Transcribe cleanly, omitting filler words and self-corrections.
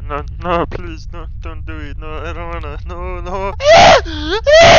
no, no, please, no, don't do it. No, I don't wanna. No, no.